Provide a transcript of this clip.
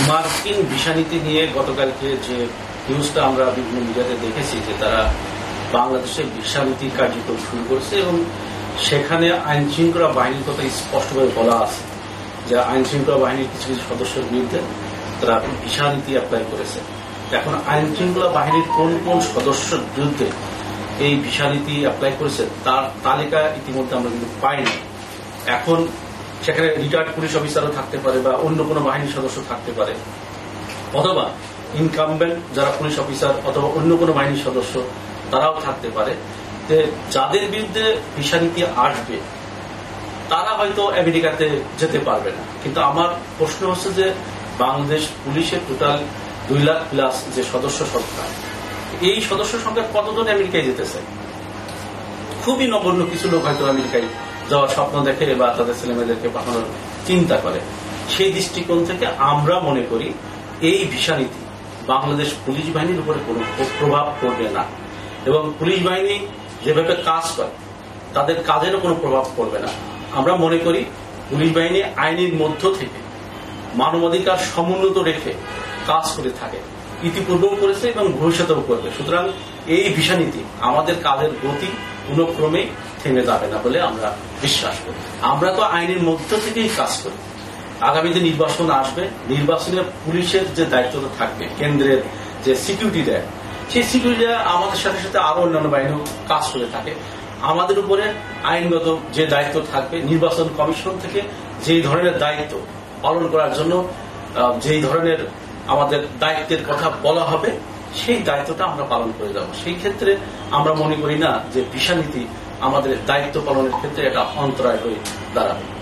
মার্কিন ভিসা নীতি নিয়ে গতকালকে যে নিউজটা আমরা বিভিন্ন মিডিয়াতে দেখেছি যে তারা বাংলাদেশে ভিসা নীতি কার্যক্রম শুরু করছে এবং সেখানে আইন শৃঙ্খলা বাহিনীর কথা স্পষ্টভাবে বলা আছে যে আইন শৃঙ্খলা বাহিনীর কিছু কিছু সদস্যের বিরুদ্ধে তারা ভিসা নীতি অ্যাপ্লাই করেছে। এখন আইন শৃঙ্খলা বাহিনীর কোন কোন সদস্যের বিরুদ্ধে এই ভিসা নীতি অ্যাপ্লাই করেছে তার তালিকা ইতিমধ্যে আমরা কিন্তু পাই না। এখন সেখানে রিটায়ার্ড পুলিশ অফিসারও থাকতে পারে বা অন্য কোনো বাহিনীর সদস্য থাকতে পারে, অথবা ইনকামবেন্ট যারা পুলিশ অফিসার অথবা অন্য কোনো বাহিনীর সদস্য তারাও থাকতে পারে। যে যাদের বিরুদ্ধে ভিসা নীতি আসবে তারা হয়তো আমেরিকাতে যেতে পারবে না। কিন্তু আমার প্রশ্ন হচ্ছে যে বাংলাদেশ পুলিশের টোটাল 2 লাখ প্লাস যে সদস্য সংখ্যা, এই সদস্য সংখ্যা কতজন আমেরিকায় যেতে চায়? খুবই নগণ্য কিছু লোক হয়তো আমেরিকায় যাওয়ার স্বপ্ন দেখে বা তাদের ছেলেমেয়েদেরকে পাঠানোর চিন্তা করে। সেই দৃষ্টিকোণ থেকে আমরা মনে করি এই ভিসা নীতি বাংলাদেশ পুলিশ বাহিনীর উপরে কোনো প্রভাব পড়বে না এবং পুলিশ বাহিনী যেভাবে কাজ করে তাদের কাজেরও কোনো প্রভাব পড়বে না। আমরা মনে করি পুলিশ বাহিনী আইনের মধ্য থেকে মানবাধিকার সমুন্নত রেখে কাজ করে থাকে, ইতিপূর্বেও করেছে এবং ভবিষ্যতেও করবে। সুতরাং এই ভিসা নীতি আমাদের কাজের গতি কোনো ক্রমে থেমে যাবে না বলে আমরা বিশ্বাস করি। আমরা তো আইনের মধ্য থেকেই কাজ করি। আগামীতে নির্বাচন আসবে, নির্বাচনে পুলিশের যে দায়িত্বটা থাকবে, কেন্দ্রের যে সিকিউরিটি দেয়, সেই সিকিউরিটি আমাদের সাথে সাথে আরো অন্যান্য বাহিনীও কাজ করে থাকে। আমাদের উপরে আইনগত যে দায়িত্ব থাকবে, নির্বাচন কমিশন থেকে যেই ধরনের দায়িত্ব পালন করার জন্য যেই ধরনের আমাদের দায়িত্বের কথা বলা হবে সেই দায়িত্বটা আমরা পালন করে যাব। সেই ক্ষেত্রে আমরা মনে করি না যে ভিসা নীতি আমাদের দায়িত্ব পালনের ক্ষেত্রে একটা অন্তরায় হয়ে দাঁড়াবে।